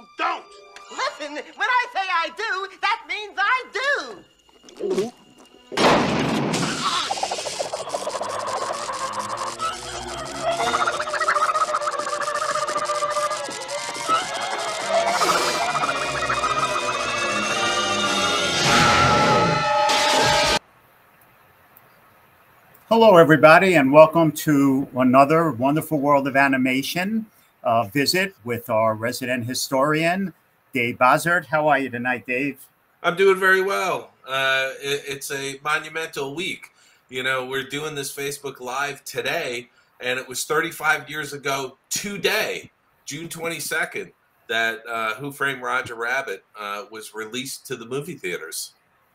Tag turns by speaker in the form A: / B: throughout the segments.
A: don't.
B: Listen, when I say I do, that means I do.
C: Hello, everybody, and welcome to another wonderful world of animation visit with our resident historian, Dave Bossert. How are you tonight, Dave?
D: I'm doing very well. It's a monumental week. You know, we're doing this Facebook Live today, and it was 35 years ago today, June 22nd, that Who Framed Roger Rabbit was released to the movie theaters.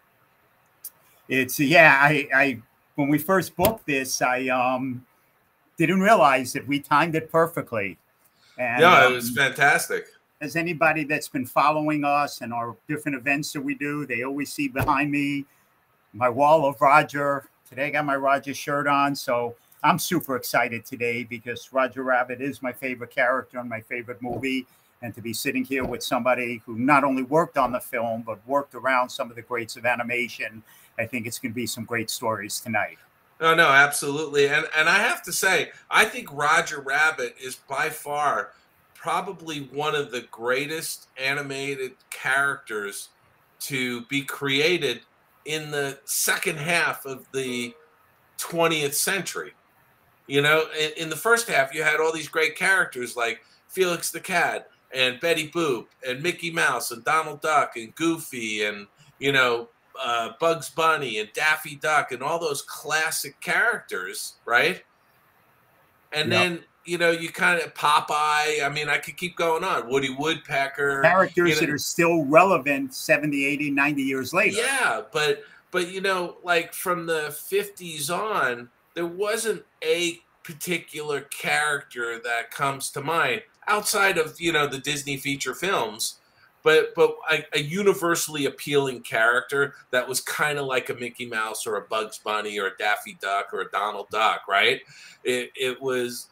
C: It's I when we first booked this, I didn't realize that we timed it perfectly. And,
D: yeah, it was fantastic.
C: As anybody that's been following us and our different events that we do, they always see behind me my wall of Roger. Today I got my Roger shirt on, so I'm super excited today because Roger Rabbit is my favorite character and my favorite movie. And to be sitting here with somebody who not only worked on the film, but worked around some of the greats of animation, I think it's going to be some great stories tonight.
D: Oh, no, absolutely. And I have to say, I think Roger Rabbit is by far probably one of the greatest animated characters to be created in the second half of the 20th century. You know, in the first half, you had all these great characters like Felix the Cat and Betty Boop and Mickey Mouse and Donald Duck and Goofy and, you know, Bugs Bunny and Daffy Duck and all those classic characters, right? And then, you know, you kind of Popeye. I mean, I could keep going on. Woody Woodpecker.
C: Characters that are still relevant 70, 80, 90 years later.
D: Yeah, but you know, like from the 50s on, there wasn't a particular character that comes to mind outside of, you know, the Disney feature films. But a universally appealing character that was kind of like a Mickey Mouse or a Bugs Bunny or a Daffy Duck or a Donald Duck, right? It was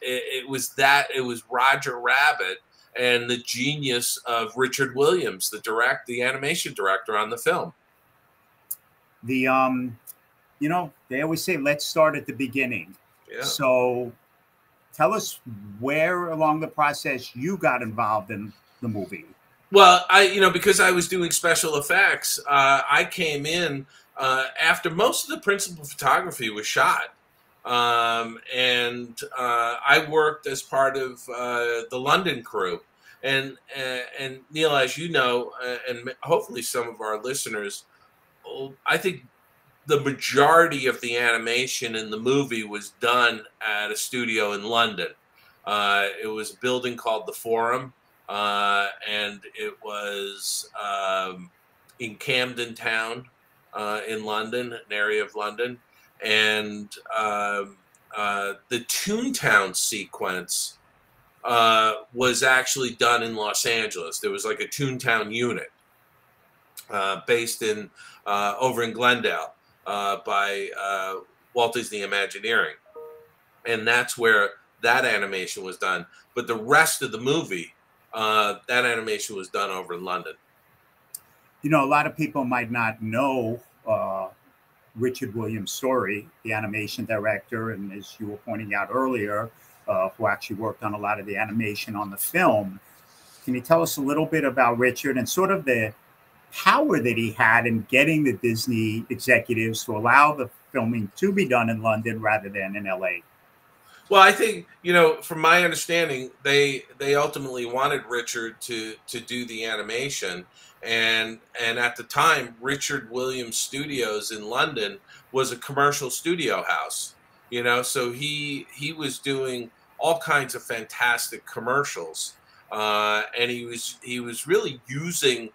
D: Roger Rabbit and the genius of Richard Williams, the animation director on the film.
C: You know, they always say, let's start at the beginning.
D: Yeah.
C: So tell us where along the process you got involved in the movie.
D: Well, because I was doing special effects, I came in after most of the principal photography was shot. And I worked as part of the London crew. And Neil, as you know, and hopefully some of our listeners, I think the majority of the animation in the movie was done at a studio in London. It was a building called the Forum. And it was in Camden Town in London, an area of London. And the Toontown sequence was actually done in Los Angeles. There was like a Toontown unit based in over in Glendale by Walt Disney Imagineering. And that's where that animation was done. But the rest of the movie, that animation was done over in London.
C: You know, a lot of people might not know Richard Williams' story, the animation director, and as you were pointing out earlier, who actually worked on a lot of the animation on the film. Can you tell us a little bit about Richard and sort of the power that he had in getting the Disney executives to allow the filming to be done in London rather than in LA?
D: Well, I think, you know, from my understanding, they ultimately wanted Richard to do the animation. And at the time, Richard Williams Studios in London was a commercial studio house, you know, so he was doing all kinds of fantastic commercials. And he was really using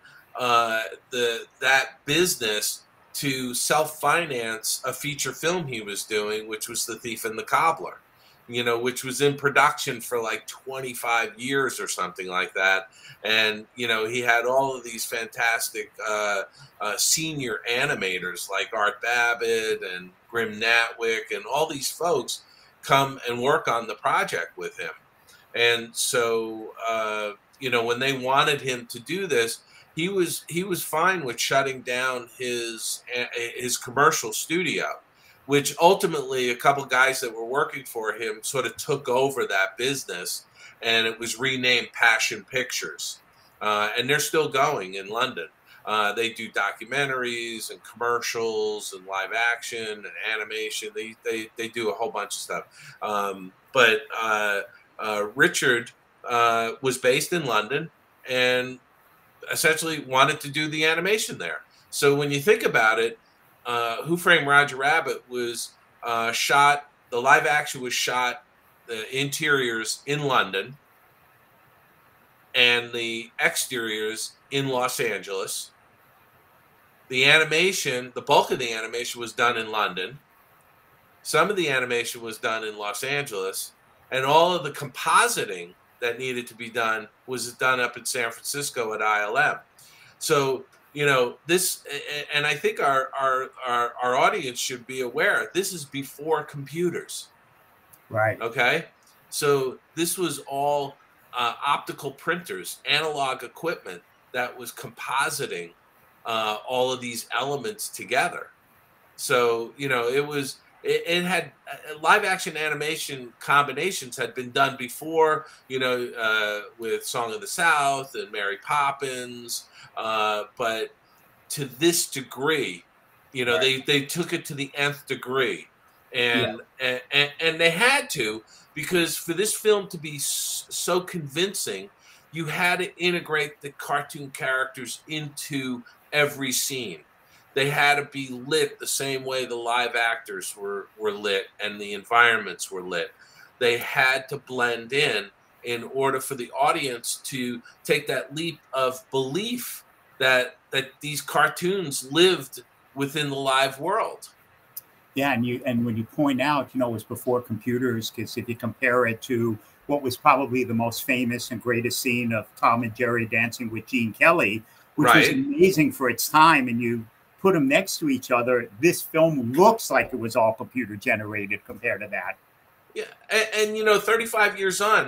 D: that business to self-finance a feature film he was doing, which was The Thief and the Cobbler. You know, which was in production for like 25 years or something like that. And, you know, he had all of these fantastic senior animators like Art Babbitt and Grim Natwick and all these folks come and work on the project with him. And so you know, when they wanted him to do this, he was fine with shutting down his commercial studio, which ultimately a couple guys that were working for him sort of took over that business, and it was renamed Passion Pictures, and they're still going in London. They do documentaries and commercials and live action and animation. They do a whole bunch of stuff. But Richard was based in London and essentially wanted to do the animation there. So when you think about it, Who Framed Roger Rabbit was shot, the live action was shot, the interiors in London and the exteriors in Los Angeles. The animation, the bulk of the animation was done in London. Some of the animation was done in Los Angeles, and all of the compositing that needed to be done was done up in San Francisco at ILM. So, you know, this, and I think our audience should be aware, this is before computers.
C: Right.
D: Okay. So this was all optical printers, analog equipment that was compositing all of these elements together. So, you know, it had live action animation combinations had been done before, you know, with Song of the South and Mary Poppins. But to this degree, you know,
C: Right.
D: they took it to the nth degree, and they had to, because for this film to be so convincing, you had to integrate the cartoon characters into every scene. They had to be lit the same way the live actors were lit and the environments were lit. They had to blend in order for the audience to take that leap of belief that these cartoons lived within the live world.
C: Yeah, and when you point out, you know, it was before computers, because if you compare it to what was probably the most famous and greatest scene of Tom and Jerry dancing with Gene Kelly, which was
D: Right.
C: amazing for its time, and you put them next to each other, this film looks like it was all computer generated compared to that.
D: Yeah, and you know, 35 years on,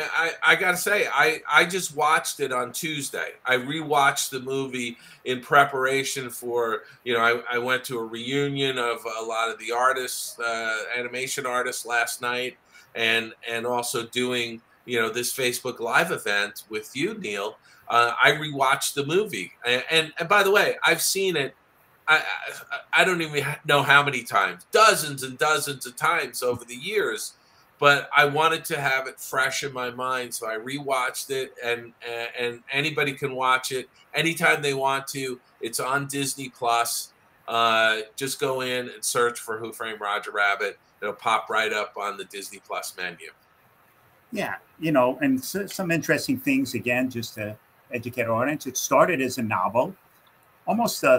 D: I got to say, I just watched it on Tuesday. I rewatched the movie in preparation for, you know, I went to a reunion of a lot of the artists, animation artists last night, and also doing, you know, this Facebook Live event with you, Neil. I rewatched the movie, and by the way, I've seen it. I don't even know how many times, dozens and dozens of times over the years, but I wanted to have it fresh in my mind, so I rewatched it, and anybody can watch it anytime they want to. It's on Disney Plus. Just go in and search for Who Framed Roger Rabbit. It'll pop right up on the Disney Plus menu.
C: Yeah, you know, and some interesting things, again, just to educate our audience. It started as a novel, almost a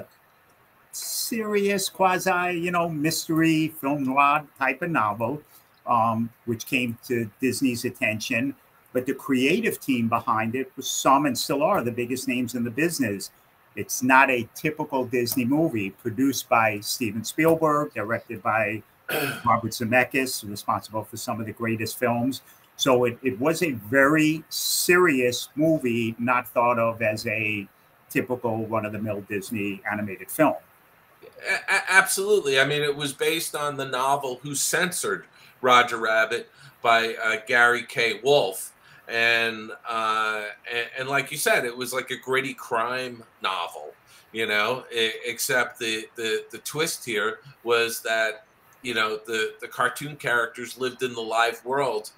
C: serious quasi, you know, mystery film noir type of novel, which came to Disney's attention. But the creative team behind it was some, and still are, the biggest names in the business. It's not a typical Disney movie. Produced by Steven Spielberg, directed by Robert Zemeckis, responsible for some of the greatest films. So it was a very serious movie, not thought of as a typical run-of-the-mill Disney animated film.
D: Absolutely. I mean, it was based on the novel Who Censored Roger Rabbit by Gary K. Wolfe. And like you said, it was like a gritty crime novel, you know, except the twist here was that, you know, the cartoon characters lived in the live world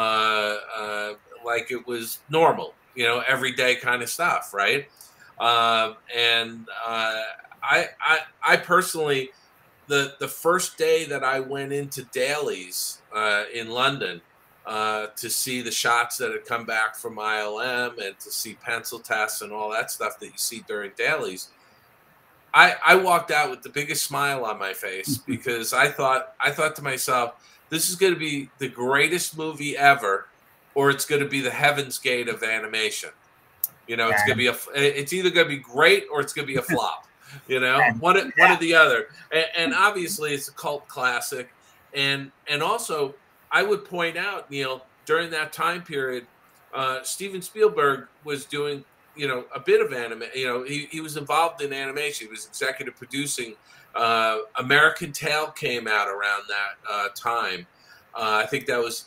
D: like it was normal, you know, everyday kind of stuff, right? I personally, the first day that I went into Daly's in London to see the shots that had come back from ILM and to see pencil tests and all that stuff that you see during Daly's, I walked out with the biggest smile on my face because I thought to myself, this is going to be the greatest movie ever, or it's going to be the Heaven's Gate of animation. You know, it's going to be it's either going to be great or it's going to be a flop. You know, one or the other. And obviously, it's a cult classic. And also, I would point out, Neil, during that time period, Steven Spielberg was doing, a bit of anime. He was involved in animation. He was executive producing. American Tail came out around that time. I think that was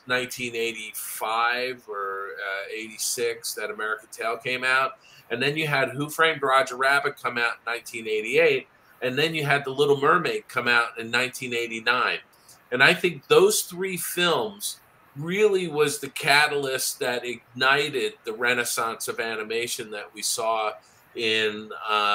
D: 1985 or 86 that American Tail came out. And then you had Who Framed Roger Rabbit come out in 1988. And then you had The Little Mermaid come out in 1989. And I think those three films really was the catalyst that ignited the renaissance of animation that we saw in,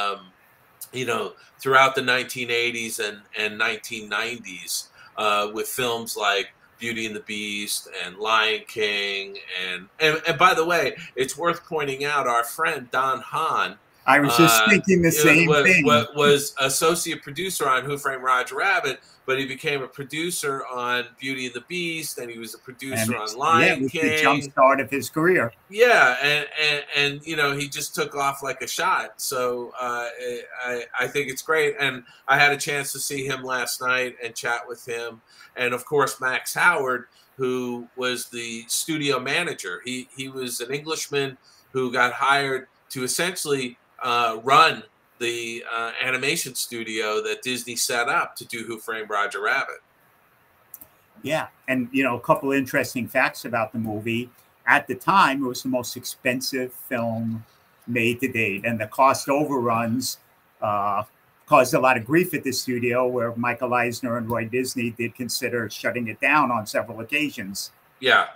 D: throughout the 1980s and 1990s with films like Beauty and the Beast and Lion King. And by the way, it's worth pointing out our friend Don Hahn,
C: I was just thinking the same thing.
D: Was associate producer on Who Framed Roger Rabbit, but he became a producer on Beauty and the Beast, and he was a producer on Lion King.
C: The jump start of his career.
D: Yeah, and he just took off like a shot. So I think it's great, and I had a chance to see him last night and chat with him, and of course Max Howard, who was the studio manager. He was an Englishman who got hired to essentially run the animation studio that Disney set up to do Who Framed Roger Rabbit.
C: Yeah, and a couple of interesting facts about the movie. At the time, it was the most expensive film made to date, and the cost overruns caused a lot of grief at the studio, where Michael Eisner and Roy Disney did consider shutting it down on several occasions.
D: Yeah.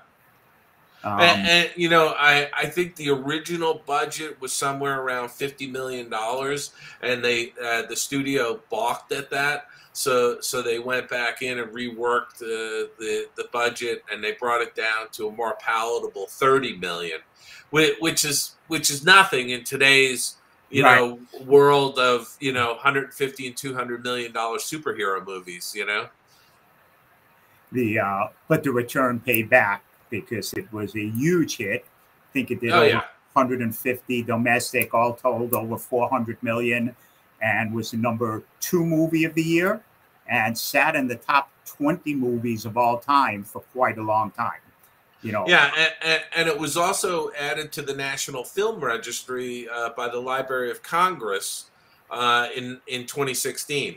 D: And I think the original budget was somewhere around $50 million, and the studio balked at that. So they went back in and reworked the budget, and they brought it down to a more palatable $30 million, which is nothing in today's world of $150 and $200 million superhero movies.
C: But the return paid back, because it was a huge hit. I think it did over 150 domestic, all told over 400 million, and was the #2 movie of the year, and sat in the top 20 movies of all time for quite a long time.
D: Yeah, and it was also added to the National Film Registry by the Library of Congress in 2016.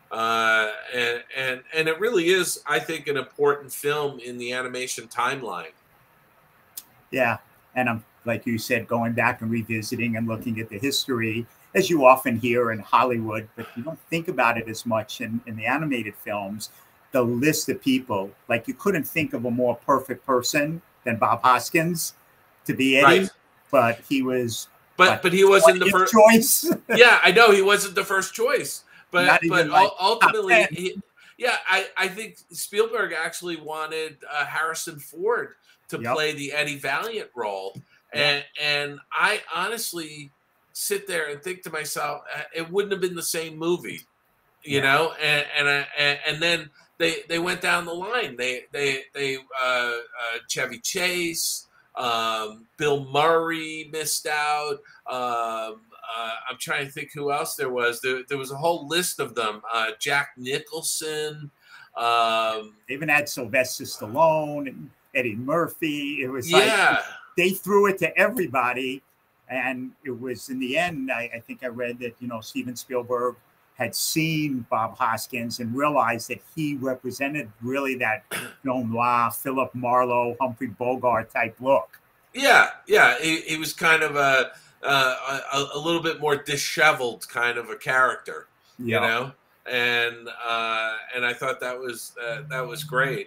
D: And it really is, I think, an important film in the animation timeline.
C: Yeah, and I'm, like you said, going back and revisiting and looking at the history, as you often hear in Hollywood, but you don't think about it as much in the animated films. The list of people, like, you couldn't think of a more perfect person than Bob Hoskins to be Eddie,
D: right.
C: But he was.
D: But he wasn't the first
C: choice.
D: Yeah, I know he wasn't the first choice. But ultimately, I think Spielberg actually wanted Harrison Ford to play the Eddie Valiant role. And I honestly sit there and think to myself, it wouldn't have been the same movie, you know? And then they went down the line. They Chevy Chase, Bill Murray missed out. I'm trying to think who else there was. There was a whole list of them. Jack Nicholson.
C: They even had Sylvester Stallone and Eddie Murphy. It was like they threw it to everybody. And it was, in the end, I think I read that, Steven Spielberg had seen Bob Hoskins and realized that he represented really that film noir, Philip Marlowe, Humphrey Bogart type look.
D: Yeah. He was kind of a little bit more disheveled kind of a character, you know, and I thought that was great.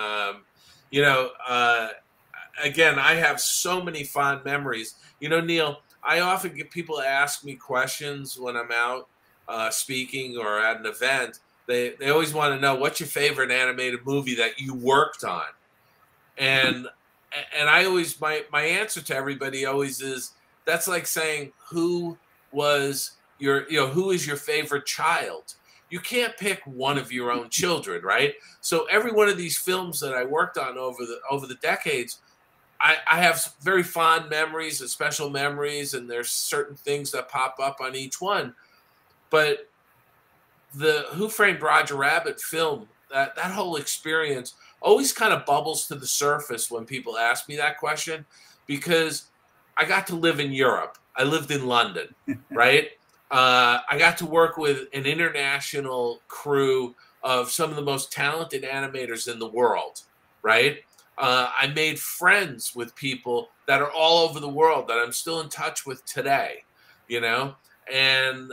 D: Again, I have so many fond memories. Neil, I often get people to ask me questions when I'm out speaking or at an event. They always want to know, what's your favorite animated movie that you worked on? And I always, my answer to everybody always is, that's like saying, who is your favorite child? You can't pick one of your own children, right? So every one of these films that I worked on over the decades, I have very fond memories and special memories, and there's certain things that pop up on each one. But the Who Framed Roger Rabbit film, that whole experience always kind of bubbles to the surface when people ask me that question, because I got to live in Europe. I lived in London, right? I got to work with an international crew of some of the most talented animators in the world, right? I made friends with people that are all over the world that I'm still in touch with today, you know? And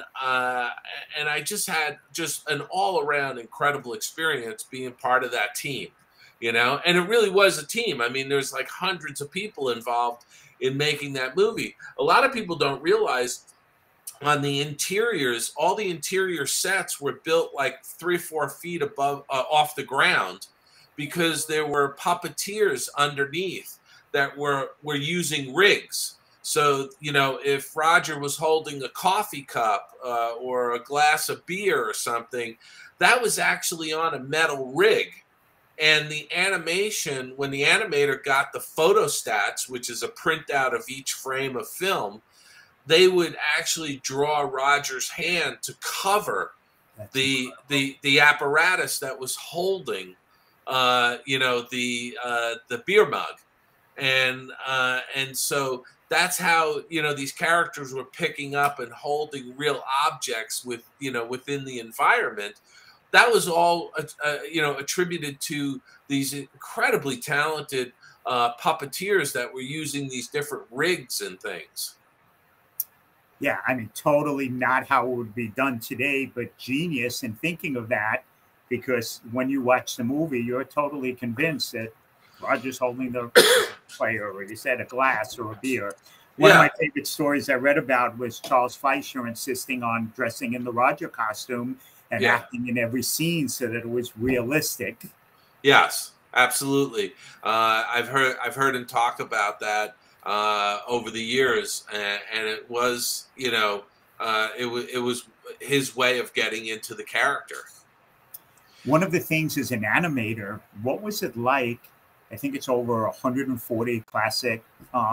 D: I just had just an all-around incredible experience being part of that team, you know? And it really was a team. I mean, there's like hundreds of people involved in making that movie. A lot of people don't realize on the interiors, all the interior sets were built like 3 or 4 feet above off the ground, because there were puppeteers underneath that were using rigs. So, you know, if Roger was holding a coffee cup or a glass of beer or something, that was actually on a metal rig. And the animation, when the animator got the photostats, which is a printout of each frame of film, they would actually draw Roger's hand to cover the apparatus that was holding, you know, the beer mug, and so that's how, you know, these characters were picking up and holding real objects with, you know, within the environment. That was all, you know, attributed to these incredibly talented puppeteers that were using these different rigs and things.
C: Yeah, I mean, totally not how it would be done today, but genius in thinking of that, because when you watch the movie, you're totally convinced that Roger's holding the player, or you said a glass or a beer. One of my favorite stories I read about was Charles Fleischer insisting on dressing in the Roger costume and acting in every scene so that it was realistic.
D: Yes, absolutely. I've heard him talk about that over the years, and it was, you know, it was his way of getting into the character.
C: One of the things as an animator, what was it like? I think it's over 140 classic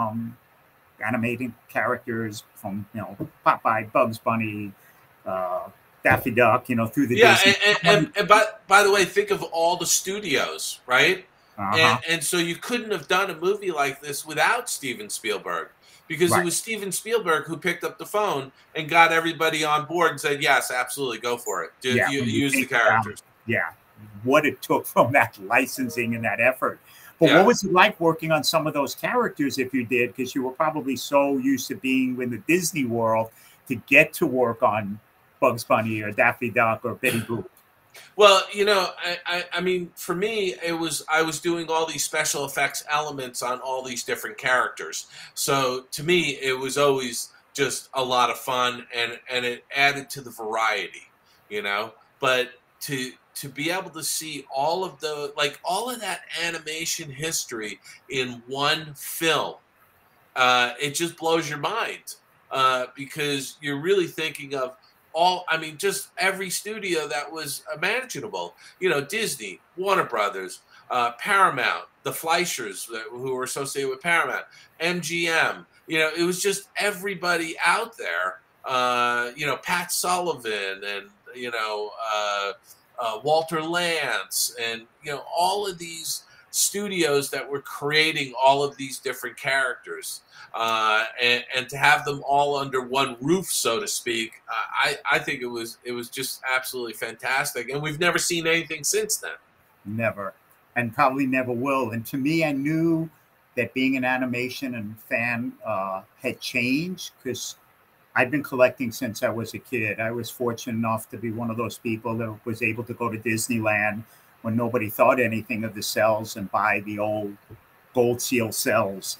C: animated characters, from, you know, Popeye, Bugs Bunny, Daffy Duck, you know, through the Disney.
D: And by the way, think of all the studios, right? And so you couldn't have done a movie like this without Steven Spielberg, because it was Steven Spielberg who picked up the phone and got everybody on board and said, yes, absolutely, go for it. Use the characters.
C: What it took from that licensing and that effort. But what was it like working on some of those characters, if you did, because you were probably so used to being in the Disney world, to get to work on Bugs Bunny or Daffy Duck or Betty Boop?
D: Well, you know, I mean, for me, I was doing all these special effects elements on all these different characters. So to me, it was always just a lot of fun, and it added to the variety, you know. But to be able to see all of that animation history in one film, it just blows your mind, because you're really thinking of just every studio that was imaginable. You know, Disney, Warner Brothers, Paramount, the Fleischers who were associated with Paramount, MGM. You know, it was just everybody out there. You know, Pat Sullivan, and, you know, Walter Lantz, and, you know, all of these studios that were creating all of these different characters. And to have them all under one roof, so to speak, I think it was just absolutely fantastic, and we've never seen anything since then.
C: Never, and probably never will. And to me, I knew that being an animation and fan had changed, because I've been collecting since I was a kid. I was fortunate enough to be one of those people that was able to go to Disneyland when nobody thought anything of the cells and buy the old Gold Seal cells.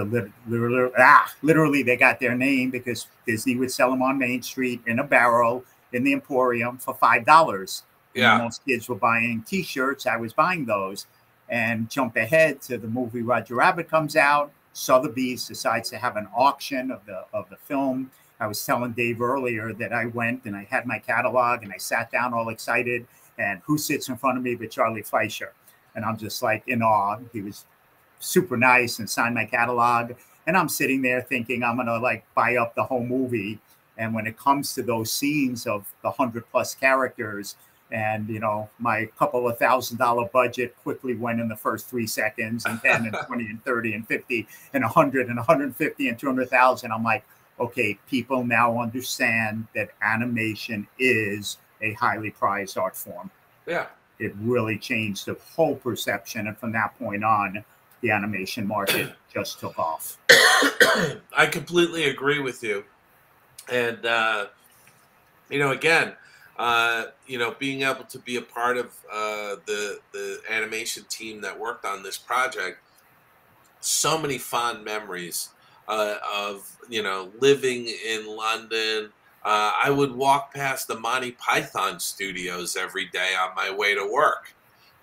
C: Literally, they got their name because Disney would sell them on Main Street in a barrel in the Emporium for $5.
D: Yeah.
C: When most kids were buying T-shirts, I was buying those. And jump ahead to the movie Roger Rabbit comes out. Sotheby's decides to have an auction of the film. I was telling Dave earlier that I went and I had my catalog and I sat down all excited. And who sits in front of me but Charlie Fleischer? And I'm just like in awe. He was super nice and signed my catalog, and I'm sitting there thinking I'm gonna like buy up the whole movie. And when it comes to those scenes of the 100+ characters, And, my couple of $1,000 budget quickly went in the first 3 seconds, and 10 and 20 and 30 and 50 and 100 and 150 and 200,000. I'm like, okay, people now understand that animation is a highly prized art form.
D: Yeah.
C: It really changed the whole perception. And from that point on, the animation market just took off.
D: I completely agree with you. And, again, being able to be a part of the animation team that worked on this project, so many fond memories of, living in London. I would walk past the Monty Python studios every day on my way to work,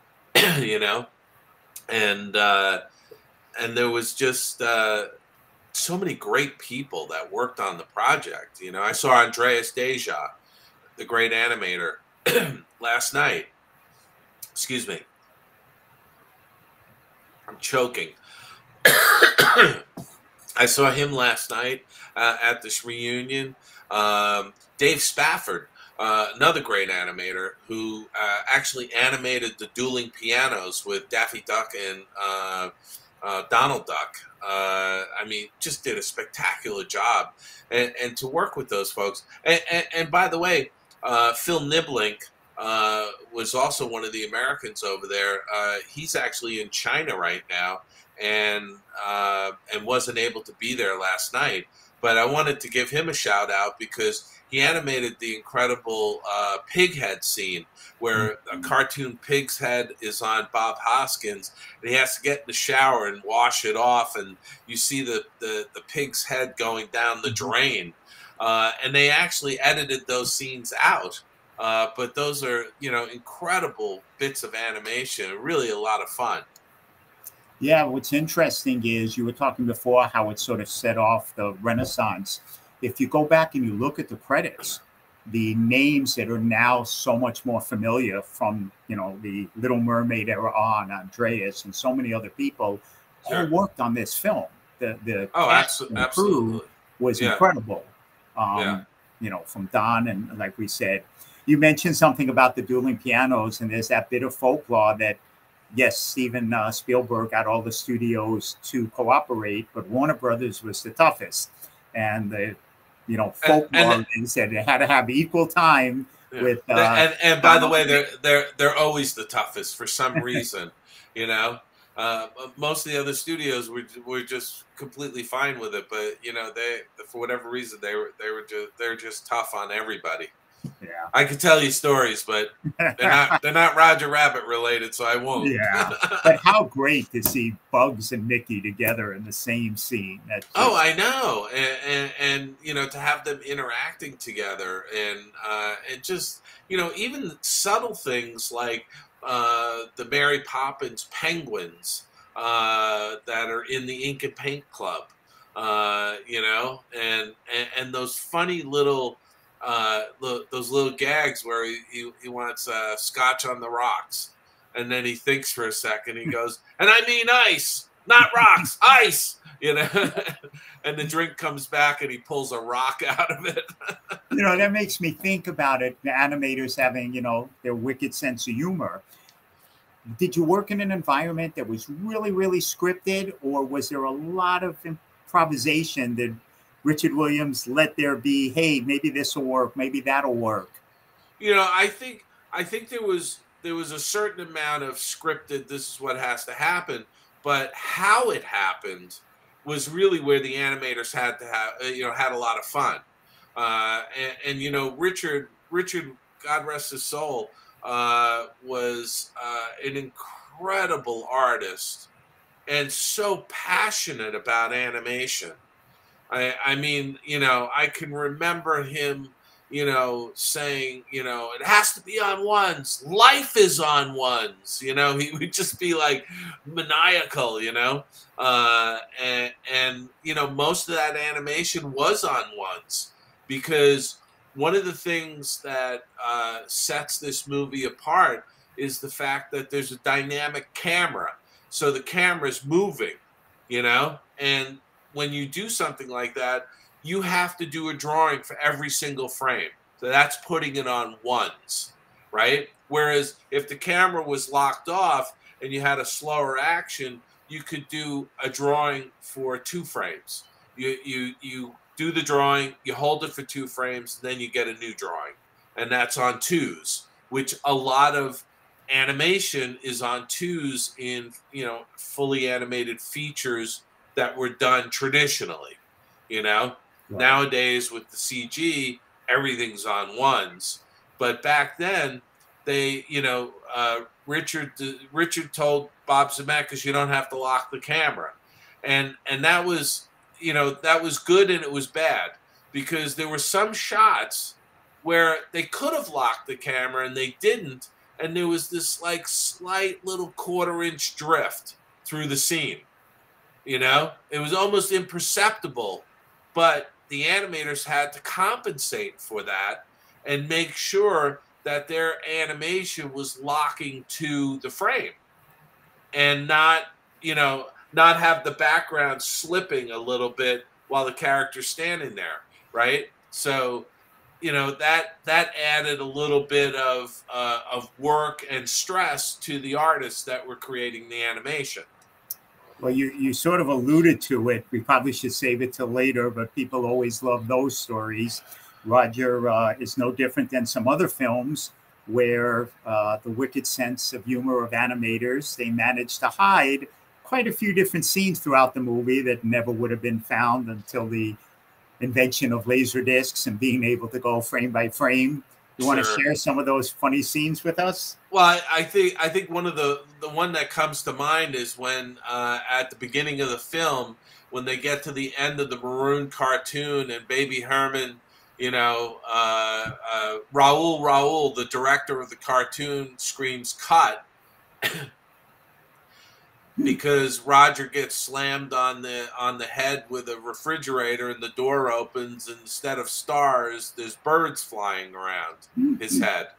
D: and there was just so many great people that worked on the project. I saw Andreas Deja, the great animator, last night. Excuse me. I'm choking. I saw him last night at this reunion. Dave Spafford, another great animator who actually animated the dueling pianos with Daffy Duck and Donald Duck. Just did a spectacular job. And to work with those folks. And by the way, Phil Niblink was also one of the Americans over there. He's actually in China right now, and wasn't able to be there last night. But I wanted to give him a shout out because he animated the incredible pig head scene where a cartoon pig's head is on Bob Hoskins, and he has to get in the shower and wash it off, and you see the pig's head going down the drain. And they actually edited those scenes out. But those are, incredible bits of animation, really a lot of fun.
C: Yeah, what's interesting is you were talking before how it sort of set off the Renaissance. If you go back and you look at the credits, the names that are now so much more familiar from, the Little Mermaid era on, Andreas and so many other people, all worked on this film. The cast and
D: absolutely
C: crew was incredible. From Don, and like we said, you mentioned something about the dueling pianos, and there's that bit of folklore that, yes, Steven Spielberg got all the studios to cooperate, but Warner Brothers was the toughest. And the, folklore is that it had to have equal time with.
D: And by the way, they're always the toughest for some reason. Most of the other studios were just completely fine with it, but they, for whatever reason, they're just tough on everybody.
C: Yeah,
D: I could tell you stories, but they're not Roger Rabbit related, so I won't.
C: Yeah, but how great to see Bugs and Mickey together in the same scene.
D: I know, and to have them interacting together, and just even subtle things like the Mary Poppins penguins that are in the Ink and Paint Club, and those funny little. Those little gags where he wants scotch on the rocks, and then he thinks for a second. He goes, "And I mean ice, not rocks, ice." And the drink comes back, and he pulls a rock out of it.
C: That makes me think about it. The animators having their wicked sense of humor. Did you work in an environment that was really, really scripted, or was there a lot of improvisation that Richard Williams let there be, hey, maybe this will work, maybe that'll work?
D: I think there was a certain amount of scripted, this is what has to happen, but how it happened was really where the animators had to have, had a lot of fun. Richard, God rest his soul, was an incredible artist and so passionate about animation. I can remember him, saying, it has to be on ones. Life is on ones. He would just be like maniacal, and most of that animation was on ones, because one of the things that sets this movie apart is the fact that there's a dynamic camera. So the camera's moving, and when you do something like that, you have to do a drawing for every single frame. So that's putting it on ones. right? Whereas if the camera was locked off and you had a slower action, you could do a drawing for 2 frames. You do the drawing, you hold it for 2 frames, then you get a new drawing, and that's on 2s, which a lot of animation is on 2s in, you know, fully animated features that were done traditionally. You know, right. Nowadays with the CG, everything's on 1s, but back then they, you know, Richard told Bob Zemeckis, you don't have to lock the camera, and that was, you know, that was good and it was bad, because there were some shots where they could have locked the camera and they didn't, and there was this like slight little 1/4-inch drift through the scene. You know, it was almost imperceptible, but the animators had to compensate for that and make sure that their animation was locking to the frame and not, you know, not have the background slipping a little bit while the character's standing there, right? So, you know, that added a little bit of work and stress to the artists that were creating the animation.
C: Well, you sort of alluded to it. We probably should save it till later, but people always love those stories. Roger is no different than some other films where the wicked sense of humor of animators, they managed to hide quite a few different scenes throughout the movie that never would have been found until the invention of laser discs and being able to go frame by frame. You want to share some of those funny scenes with us?
D: Well, I think one of the one that comes to mind is when at the beginning of the film, when they get to the end of the Maroon cartoon and Baby Herman, you know, Raul, the director of the cartoon, screams "cut" because Roger gets slammed on the head with a refrigerator, and the door opens, and instead of stars, there's birds flying around his head,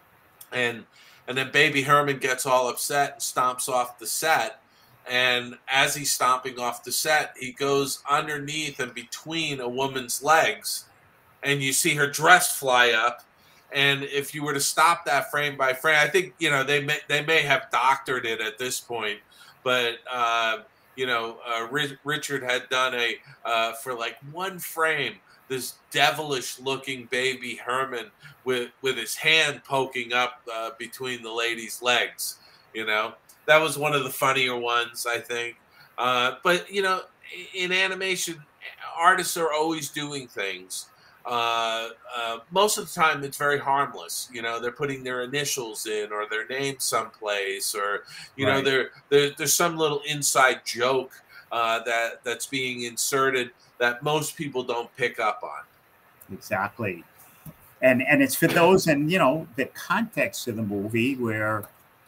D: and then Baby Herman gets all upset and stomps off the set. And as he's stomping off the set, he goes underneath and between a woman's legs, and you see her dress fly up. And if you were to stop that frame by frame, I think, you know, they may have doctored it at this point, but you know, Richard had done for like 1 frame, this devilish looking Baby Herman with his hand poking up between the lady's legs. You know, that was one of the funnier ones, I think. But, you know, in animation, artists are always doing things. Most of the time it's very harmless. You know, they're putting their initials in or their name someplace, or, you know, there's some little inside joke that's being inserted that most people don't pick up on.
C: Exactly. And it's for those, and, you know, the context of the movie where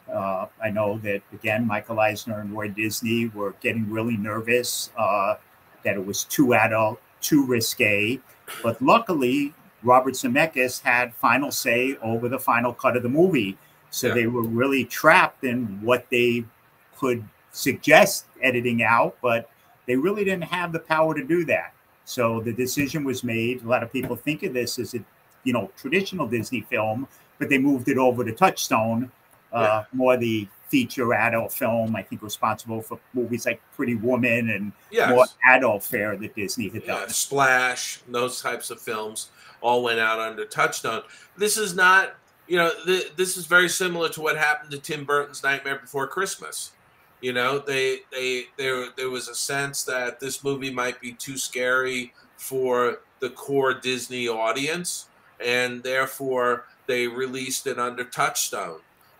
C: I know that, again, Michael Eisner and Roy Disney were getting really nervous that it was too adult, too risque. But luckily, Robert Zemeckis had final say over the final cut of the movie. So they were really trapped in what they could suggest editing out, but they really didn't have the power to do that. So the decision was made. A lot of people think of this as a, you know, traditional Disney film, but they moved it over to Touchstone, more the feature adult film, I think, responsible for movies like Pretty Woman and more adult fare that Disney had done.
D: Splash, those types of films all went out under Touchstone. This is not, you know, this is very similar to what happened to Tim Burton's Nightmare Before Christmas. You know, there was a sense that this movie might be too scary for the core Disney audience, and therefore they released it under Touchstone.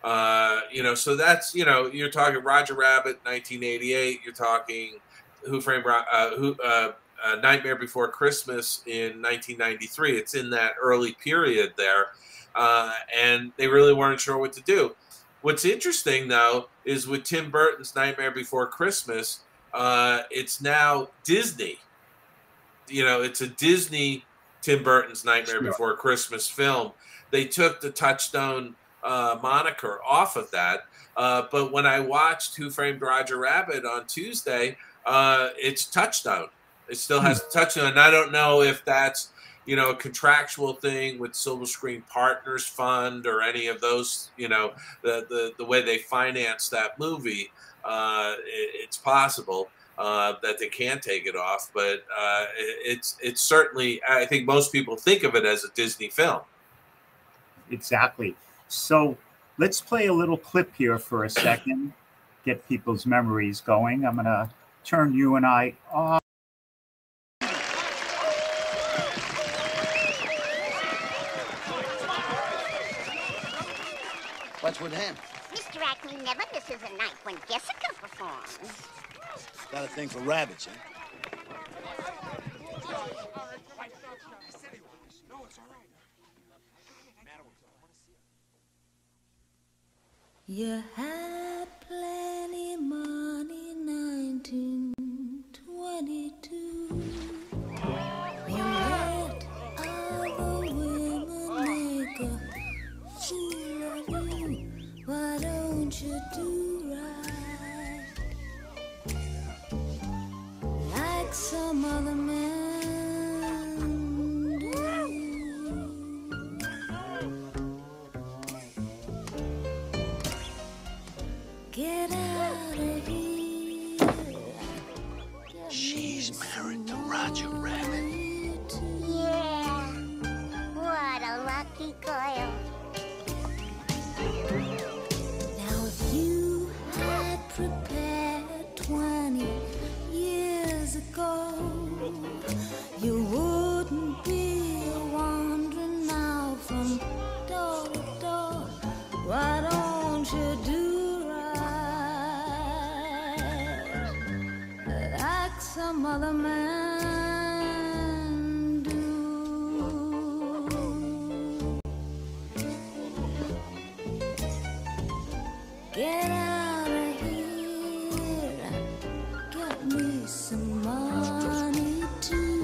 D: You know, so that's, you know, you're talking Roger Rabbit, 1988. You're talking Nightmare Before Christmas in 1993. It's in that early period there, and they really weren't sure what to do. What's interesting, though, is with Tim Burton's Nightmare Before Christmas, it's now Disney. You know, it's a Disney Tim Burton's Nightmare Before Christmas film. They took the Touchstone moniker off of that. But when I watched Who Framed Roger Rabbit on Tuesday, it's Touchstone. It still has Touchstone. And I don't know if that's, you know, a contractual thing with Silver Screen Partners Fund or any of those, you know, the way they finance that movie, it's possible that they can take it off. But it's certainly, I think most people think of it as a Disney film.
C: Exactly. So let's play a little clip here for a second, get people's memories going. I'm going to turn you and I off.
A: What's with him?
E: Mr. Acme never misses a night when Jessica performs.
A: Got a thing for rabbits, huh?
F: You had plenty money, 1922. You let other women make a fool of you. Why don't you do right like some other men do? Get out of here.
A: She's married to Roger Rabbit.
E: Yeah. What a lucky girl.
F: Now if you had prepared 20 years ago, you wouldn't be wandering now from door to door. Why don't you do right like some other man do? Get out of here, get me some money too.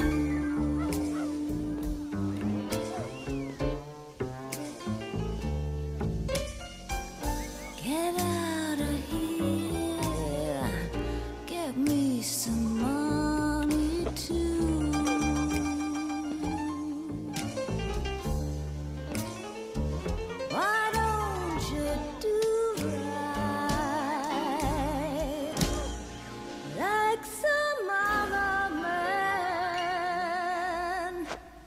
F: Get out of here, get me some money too. Why don't you do right like some other man?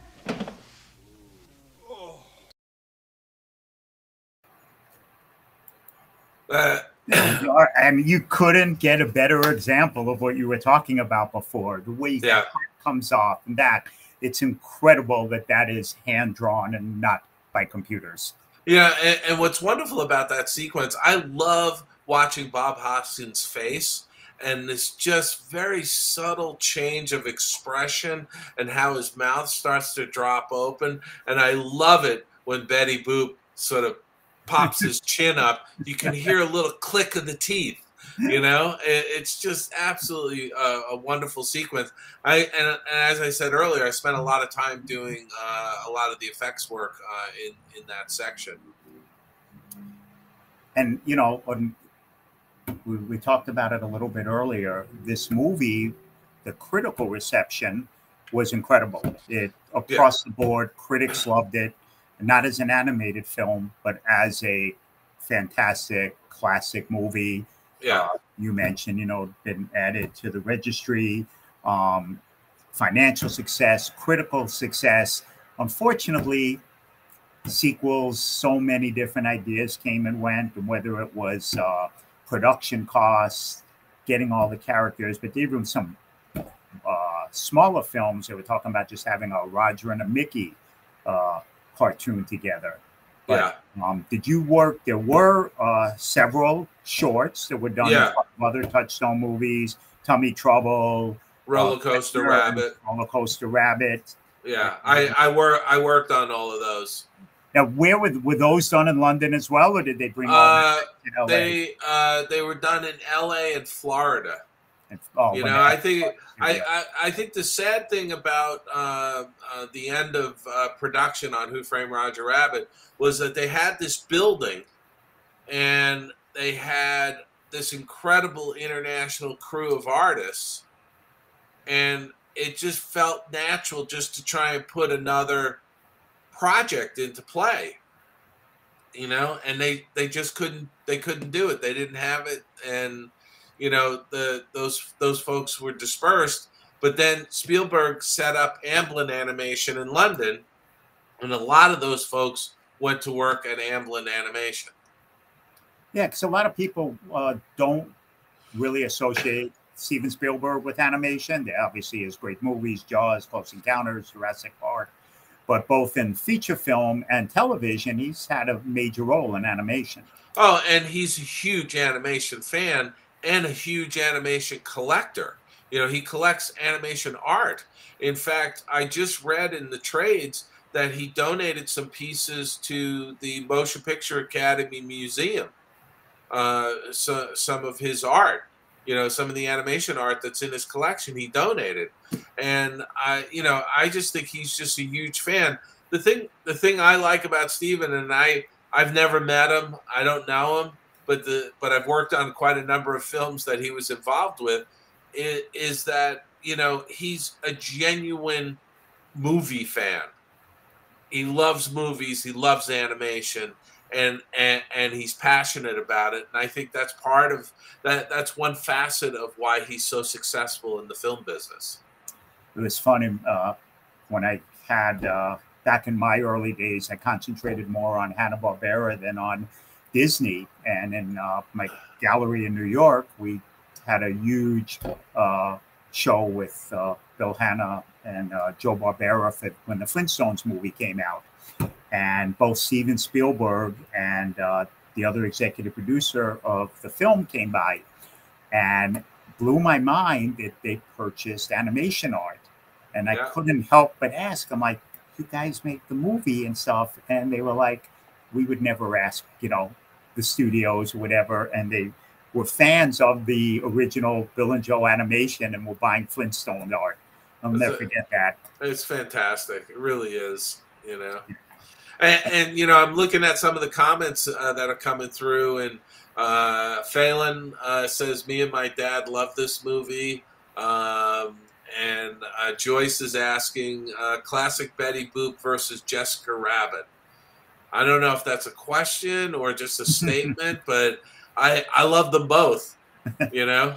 C: I mean, you couldn't get a better example of what you were talking about before. The way
D: Yeah.
C: that comes off and back, it's incredible that that is hand drawn and not by computers.
D: Yeah, and what's wonderful about that sequence, I love watching Bob Hoskins' face and this just very subtle change of expression and how his mouth starts to drop open. And I love it when Betty Boop sort of pops his chin up. You can hear a little click of the teeth. You know, it's just absolutely a wonderful sequence. And as I said earlier, I spent a lot of time doing a lot of the effects work in that section.
C: And, you know, we talked about it a little bit earlier. This movie, the critical reception was incredible. It across the board, critics loved it, not as an animated film, but as a fantastic classic movie.
D: Yeah,
C: you mentioned, you know, been added to the registry, financial success, critical success. Unfortunately, sequels, so many different ideas came and went, and whether it was production costs, getting all the characters, but even some smaller films, they were talking about just having a Roger and a Mickey cartoon together. But, did you work? There were several shorts that were done in other Touchstone movies, Tummy Trouble,
D: Roller Coaster Rabbit.
C: Roller Coaster Rabbit.
D: Yeah, I worked on all of those.
C: Now, where were those done in London as well, or did they bring all in LA?
D: They were done in LA and Florida.
C: You
D: know, I think the sad thing about the end of production on Who Framed Roger Rabbit was that they had this building and they had this incredible international crew of artists, and it just felt natural just to try and put another project into play, you know, and they just couldn't do it. They didn't have it, and you know, those folks were dispersed. But then Spielberg set up Amblin Animation in London, and a lot of those folks went to work at Amblin Animation.
C: Yeah, because a lot of people don't really associate Steven Spielberg with animation. There obviously has great movies, Jaws, Close Encounters, Jurassic Park, but both in feature film and television, he's had a major role in animation.
D: Oh, and he's a huge animation fan and a huge animation collector. You know, he collects animation art. In fact, I just read in the trades that he donated some pieces to the Motion Picture Academy Museum. So some of his art, you know, some of the animation art that's in his collection, he donated. And I just think he's just a huge fan. The thing I like about Steven, and I've never met him, I don't know him, but I've worked on quite a number of films that he was involved with, is that, you know, he's a genuine movie fan. He loves movies, he loves animation, and he's passionate about it. And I think that's part of that. That's one facet of why he's so successful in the film business.
C: It was funny when I had back in my early days, I concentrated more on Hanna-Barbera than on Disney. And in my gallery in New York, we had a huge show with Bill Hanna and Joe Barbera when the Flintstones movie came out. And both Steven Spielberg and the other executive producer of the film came by, and blew my mind that they purchased animation art. And I couldn't help but ask, I'm like, you guys make the movie and stuff? And they were like, we would never ask, you know, the studios or whatever. And they were fans of the original Bill and Joe animation and were buying Flintstone art. I'll never forget that.
D: It's fantastic. It really is, you know. And you know, I'm looking at some of the comments that are coming through, and Phelan says, me and my dad love this movie. And Joyce is asking, classic Betty Boop versus Jessica Rabbit. I don't know if that's a question or just a statement, but I love them both, you know?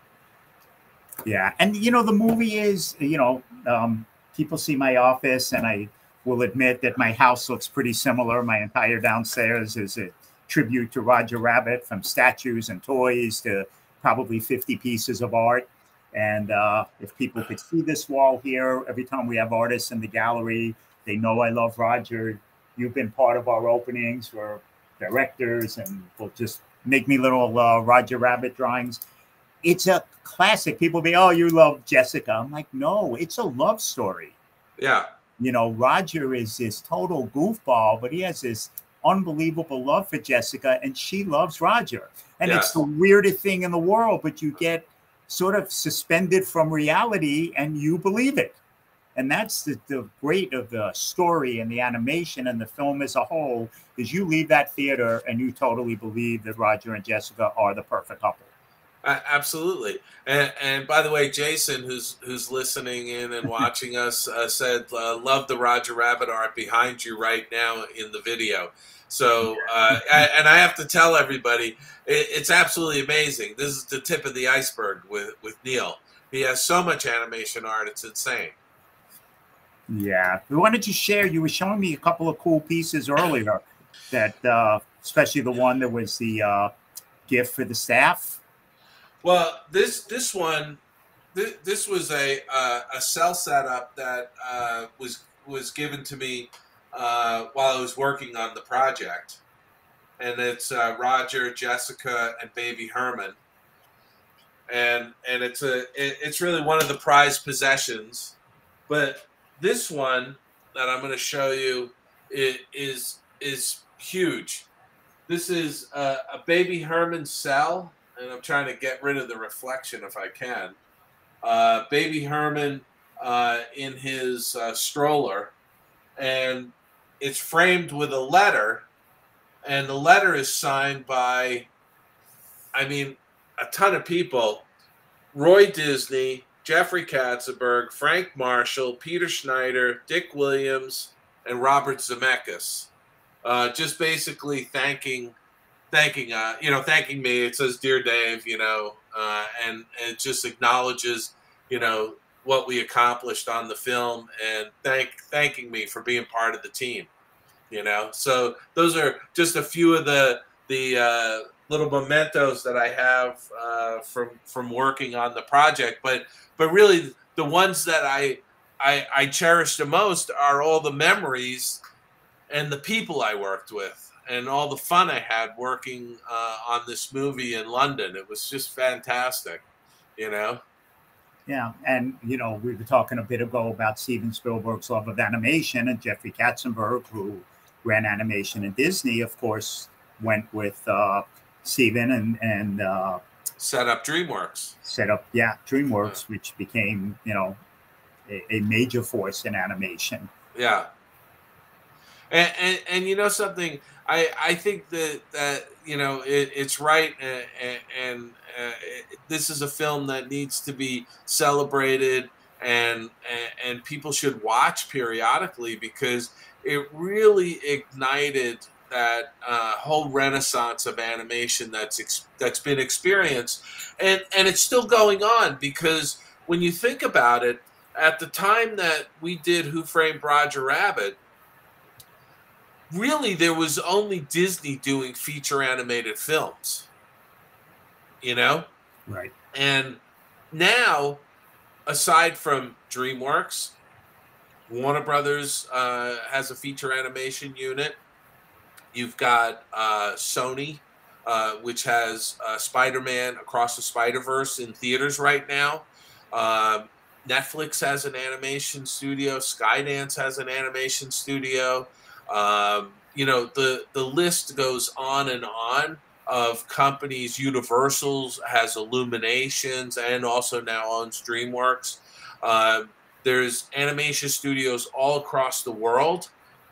C: Yeah. And, you know, the movie is, you know, people see my office, and I will admit that my house looks pretty similar. My entire downstairs is a tribute to Roger Rabbit, from statues and toys to probably 50 pieces of art. And if people could see this wall here, every time we have artists in the gallery, they know I love Roger. You've been part of our openings for directors, and will just make me little Roger Rabbit drawings. It's a classic. People be, oh, you love Jessica. I'm like, no, it's a love story.
D: Yeah.
C: You know, Roger is this total goofball, but he has this unbelievable love for Jessica, and she loves Roger. And it's the weirdest thing in the world, but you get sort of suspended from reality and you believe it. And that's the great of the story and the animation and the film as a whole, is you leave that theater and you totally believe that Roger and Jessica are the perfect couple.
D: Absolutely. And by the way, Jason, who's listening in and watching us, said, love the Roger Rabbit art behind you right now in the video. So, and I have to tell everybody, it's absolutely amazing. This is the tip of the iceberg with Neil. He has so much animation art, it's insane.
C: Yeah. We wanted to share, you were showing me a couple of cool pieces earlier, that especially the one that was the gift for the staff.
D: Well, this one, this was a cell setup that was given to me while I was working on the project, and it's Roger, Jessica, and baby Herman, and it's really one of the prized possessions. But this one that I'm going to show you is huge. This is a baby Herman cell. And I'm trying to get rid of the reflection if I can. Baby Herman in his stroller, and it's framed with a letter, and the letter is signed by, I mean, a ton of people. Roy Disney, Jeffrey Katzenberg, Frank Marshall, Peter Schneider, Dick Williams, and Robert Zemeckis. Just basically thanking me. It says, "Dear Dave," and it just acknowledges, what we accomplished on the film, and thanking me for being part of the team. So those are just a few of the little mementos that I have from working on the project. But really, the ones that I cherish the most are all the memories and the people I worked with, and all the fun I had working on this movie in London. It was just fantastic,
C: Yeah, and we were talking a bit ago about Steven Spielberg's love of animation, and Jeffrey Katzenberg, who ran animation at Disney, of course, went with Steven and
D: set up DreamWorks.
C: DreamWorks, which became a major force in animation.
D: Yeah. And something, I think that it's right, and this is a film that needs to be celebrated, and people should watch periodically, because it really ignited that whole renaissance of animation that's been experienced, and it's still going on, because when you think about it, at the time that we did Who Framed Roger Rabbit, really there was only Disney doing feature animated films,
C: Right.
D: And now, aside from DreamWorks, Warner Brothers has a feature animation unit. You've got Sony, which has Spider-Man Across the Spider-Verse in theaters right now. Netflix has an animation studio. Skydance has an animation studio. The list goes on and on of companies. Universal has Illuminations and also now owns DreamWorks. There's animation studios all across the world.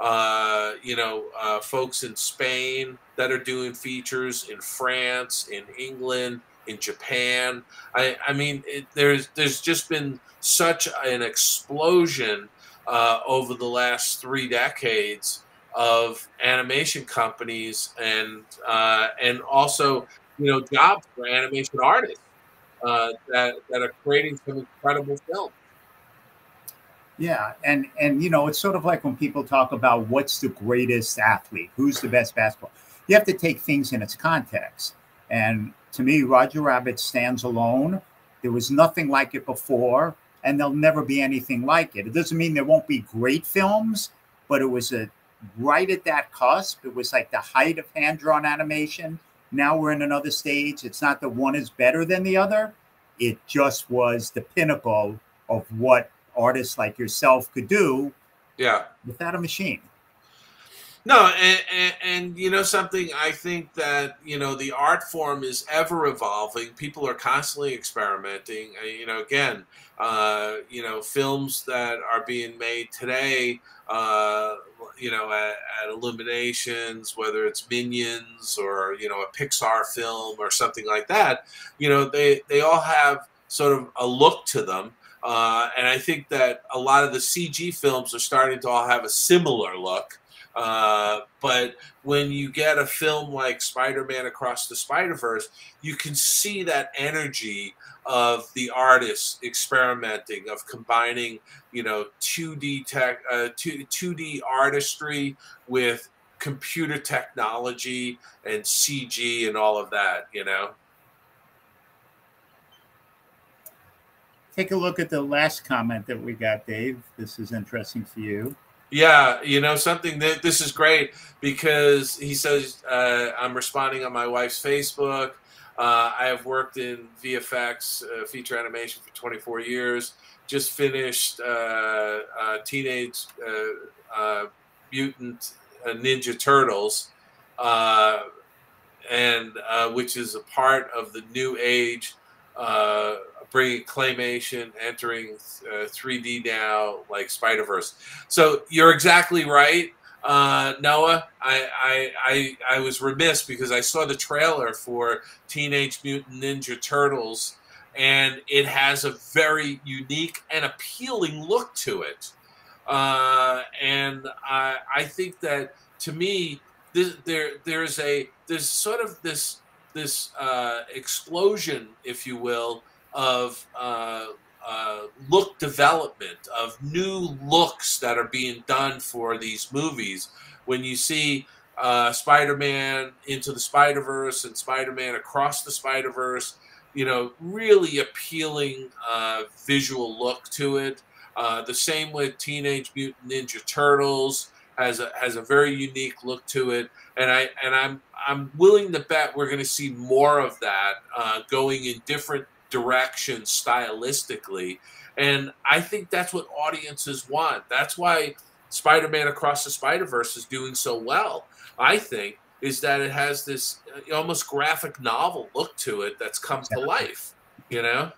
D: Folks in Spain that are doing features, in France, in England, in Japan. There's just been such an explosion over the last 3 decades of animation companies, and also jobs for animation artists that are creating some incredible films.
C: Yeah, and it's sort of like when people talk about what's the greatest athlete, who's the best basketball. You have to take things in its context. And to me, Roger Rabbit stands alone. There was nothing like it before, and there'll never be anything like it. It doesn't mean there won't be great films, but it was right at that cusp. It was like the height of hand-drawn animation. Now we're in another stage. It's not that one is better than the other. It just was the pinnacle of what artists like yourself could do without a machine.
D: No, and something, I think that the art form is ever evolving. People are constantly experimenting. Films that are being made today, at Illuminations, whether it's Minions or a Pixar film or something like that, they all have sort of a look to them. And I think that a lot of the CG films are starting to all have a similar look. But when you get a film like Spider-Man Across the Spider-Verse, you can see that energy of the artists experimenting, of combining, 2D artistry with computer technology and CG and all of that,
C: Take a look at the last comment that we got, Dave. This is interesting for you.
D: Yeah, something that this is great, because he says, I'm responding on my wife's Facebook. I have worked in VFX, feature animation, for 24 years. Just finished Teenage Mutant Ninja Turtles, and which is a part of the new age, bringing claymation, entering 3D now, like Spider-Verse. So you're exactly right, Noah. I was remiss, because I saw the trailer for Teenage Mutant Ninja Turtles, and it has a very unique and appealing look to it. And I think that, to me, there's sort of this explosion, if you will, of look development, of new looks that are being done for these movies. When you see Spider-Man Into the Spider-Verse and Spider-Man Across the Spider-Verse, you know, really appealing visual look to it. The same with Teenage Mutant Ninja Turtles has a very unique look to it, and I'm willing to bet we're going to see more of that going in different directions stylistically, and I think that's what audiences want. That's why Spider-Man Across the Spider-Verse is doing so well, I think, is that it has this almost graphic novel look to it that's come to life, you know?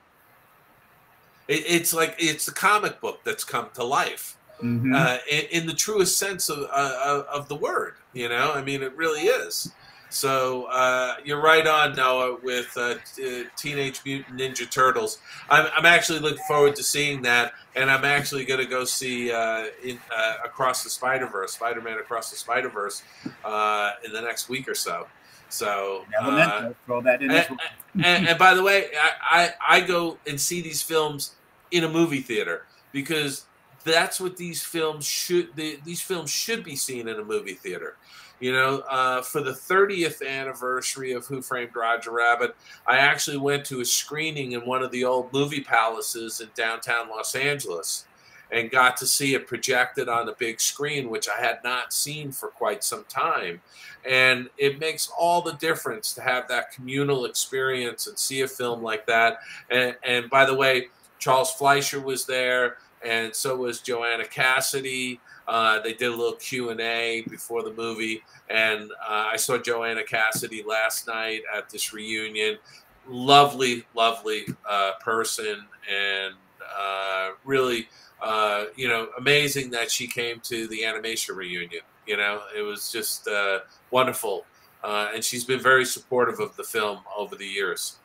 D: It's like it's the comic book that's come to life, in the truest sense of the word. You know, I mean, it really is. So you're right on, Noah, with Teenage Mutant Ninja Turtles. I'm actually looking forward to seeing that, and I'm actually going to go see Across the Spider-Verse, Spider-Man Across the Spider-Verse, in the next week or so. So
C: throw that in.
D: And by the way, I go and see these films in a movie theater because that's what these films should. These films should be seen in a movie theater. You know, for the 30th anniversary of Who Framed Roger Rabbit, I actually went to a screening in one of the old movie palaces in downtown Los Angeles and got to see it projected on a big screen, which I had not seen for quite some time. And it makes all the difference to have that communal experience and see a film like that. And by the way, Charles Fleischer was there, and so was Joanna Cassidy. They did a little Q&A before the movie, and I saw Joanna Cassidy last night at this reunion. Lovely, lovely person, and really, you know, amazing that she came to the Animation reunion. You know, it was just wonderful, and she's been very supportive of the film over the years.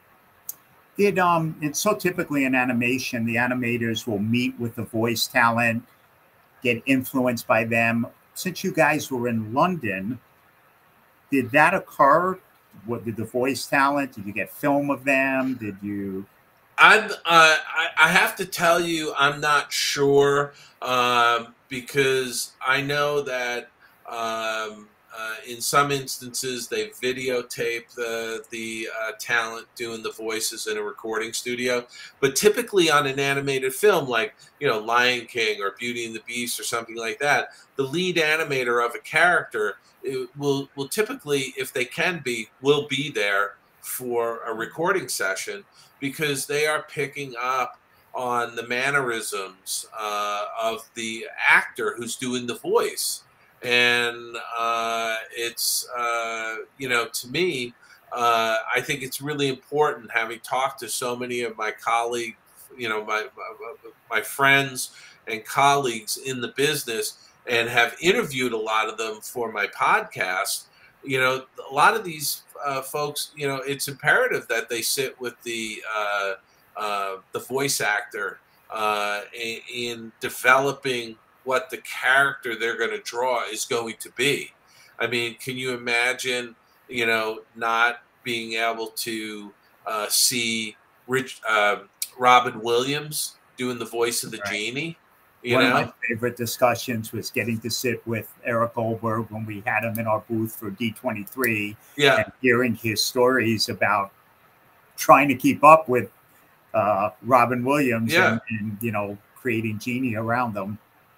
C: It's so typically in animation, the animators will meet with the voice talent, get influenced by them. Since you guys were in London, did that occur? What did the voice talent? Did you get film of them? Did you?
D: I have to tell you, I'm not sure, because I know that in some instances they videotape the talent doing the voices in a recording studio, but typically on an animated film like, you know, Lion King or Beauty and the Beast or something like that, the lead animator of a character will typically, if they can be, will be there for a recording session because they are picking up on the mannerisms of the actor who's doing the voice. And it's, you know, to me, I think it's really important, having talked to so many of my colleagues, you know, my friends and colleagues in the business, and have interviewed a lot of them for my podcast. You know, a lot of these folks, you know, it's imperative that they sit with the voice actor in developing what the character they're going to draw is going to be. I mean, can you imagine, you know, not being able to see Robin Williams doing the voice of the genie?
C: One of my favorite discussions was getting to sit with Eric Goldberg when we had him in our booth for D23.
D: Yeah.
C: And hearing his stories about trying to keep up with Robin Williams and, you know, creating Genie around them.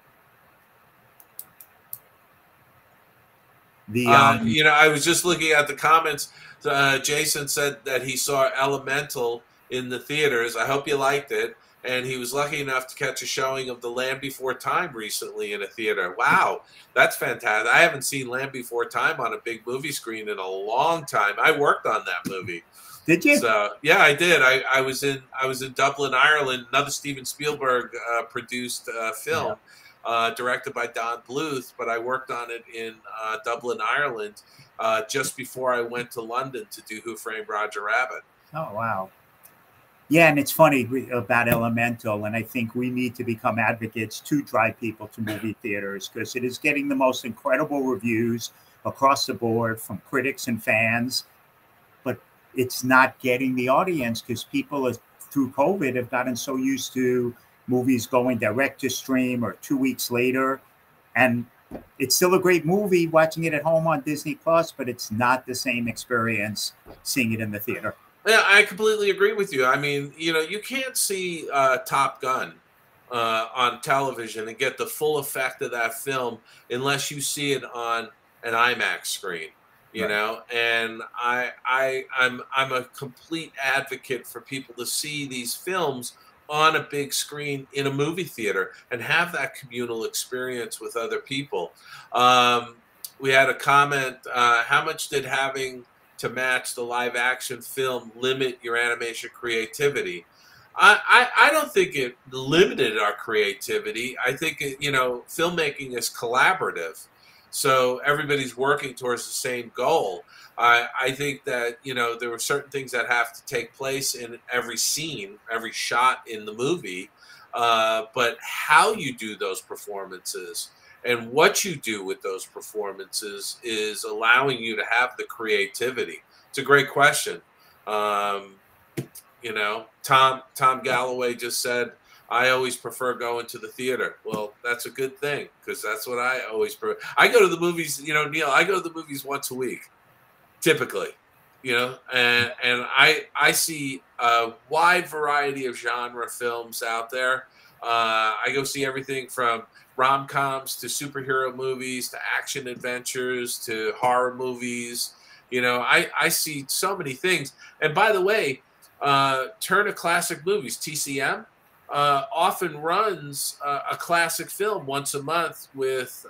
D: You know, I was just looking at the comments. Jason said that he saw Elemental in the theaters. I hope you liked it. And he was lucky enough to catch a showing of The Land Before Time recently in a theater. Wow, that's fantastic. I haven't seen Land Before Time on a big movie screen in a long time. I worked on that movie.
C: Did you?
D: So yeah, I did. I was in Dublin, Ireland. Another Steven Spielberg produced film. Directed by Don Bluth, but I worked on it in Dublin, Ireland, just before I went to London to do Who Framed Roger Rabbit.
C: Oh, wow. Yeah, and it's funny about Elemental, and I think we need to become advocates to drive people to movie theaters because it is getting the most incredible reviews across the board from critics and fans, but it's not getting the audience because people are, through COVID have gotten so used to movies going direct to stream or 2 weeks later. And it's still a great movie watching it at home on Disney Plus, but it's not the same experience seeing it in the theater.
D: Yeah, I completely agree with you. I mean, you can't see Top Gun on television and get the full effect of that film unless you see it on an IMAX screen. You know, and I'm a complete advocate for people to see these films on a big screen in a movie theater and have that communal experience with other people. We had a comment, how much did having to match the live action film limit your animation creativity? I don't think it limited our creativity. I think, filmmaking is collaborative. So everybody's working towards the same goal. I think that, there were certain things that have to take place in every scene, every shot in the movie. But how you do those performances and what you do with those performances is allowing you to have the creativity. It's a great question. Tom Galloway just said, I always prefer going to the theater. Well, that's a good thing because that's what I always prefer. I go to the movies, Neil, I go to the movies once a week, typically, and I see a wide variety of genre films out there. I go see everything from rom-coms to superhero movies to action adventures to horror movies. I see so many things. And by the way, Turner Classic Movies, TCM, often runs a classic film once a month with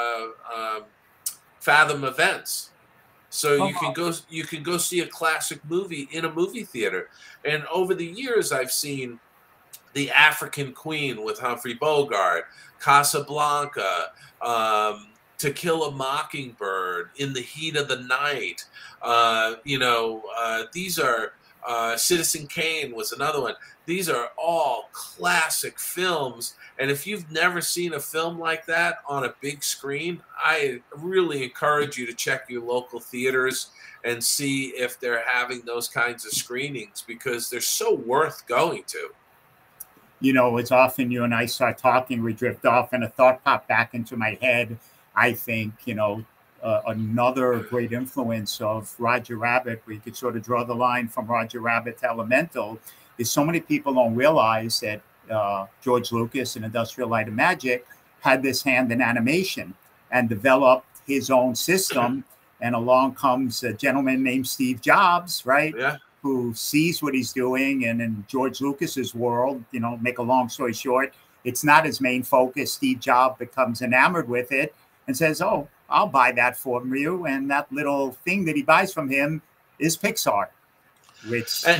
D: Fathom Events. So you can go see a classic movie in a movie theater. And over the years, I've seen The African Queen with Humphrey Bogart, Casablanca, To Kill a Mockingbird, In the Heat of the Night. These are Citizen Kane was another one. These are all classic films. And if you've never seen a film like that on a big screen, I really encourage you to check your local theaters and see if they're having those kinds of screenings because they're so worth going to.
C: It's often you and I start talking, we drift off, and a thought popped back into my head. I think, another great influence of Roger Rabbit, where you could sort of draw the line from Roger Rabbit to Elemental, is so many people don't realize that George Lucas and Industrial Light and Magic had this hand in animation and developed his own system. And along comes a gentleman named Steve Jobs, right?
D: Yeah.
C: Who sees what he's doing. And in George Lucas's world, make a long story short, it's not his main focus. Steve Jobs becomes enamored with it and says, oh, I'll buy that for you. And that little thing that he buys from him is Pixar. Which,
D: and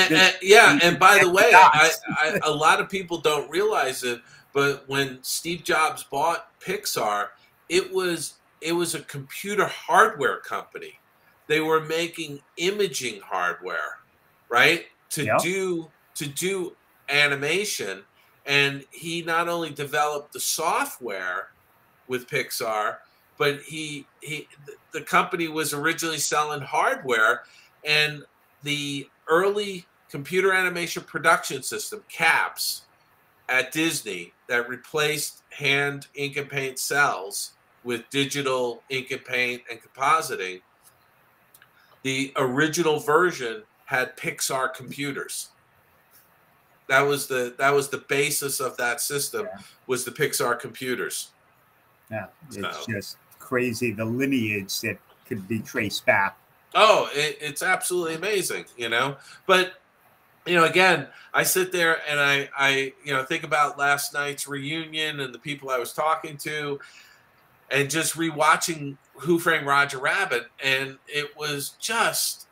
D: by the way, a lot of people don't realize it, but when Steve Jobs bought Pixar, it was a computer hardware company. They were making imaging hardware, right? To do animation, and he not only developed the software with Pixar, but the company was originally selling hardware, and the early computer animation production system, CAPS, at Disney that replaced hand ink and paint cells with digital ink and paint and compositing, the original version had Pixar computers. That was the basis of that system, was the Pixar computers.
C: Yeah, it's just crazy, the lineage that could be traced back.
D: Oh, it's absolutely amazing, But, again, I sit there and I think about last night's reunion and the people I was talking to and just rewatching Who Framed Roger Rabbit. And it was just,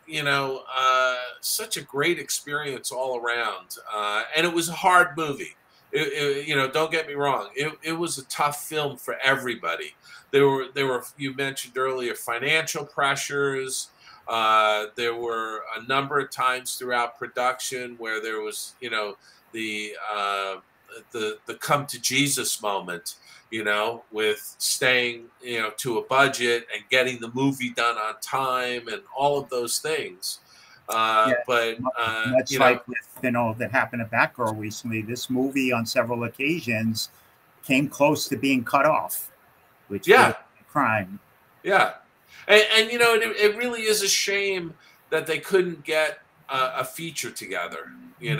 D: such a great experience all around. And it was a hard movie. Don't get me wrong. It was a tough film for everybody. There were, you mentioned earlier, financial pressures. There were a number of times throughout production where there was, the come to Jesus moment, with staying, to a budget and getting the movie done on time and all of those things. But
C: much like with, that happened to Batgirl recently, this movie on several occasions came close to being cut off, which was a crime.
D: Yeah. And it really is a shame that they couldn't get a feature together,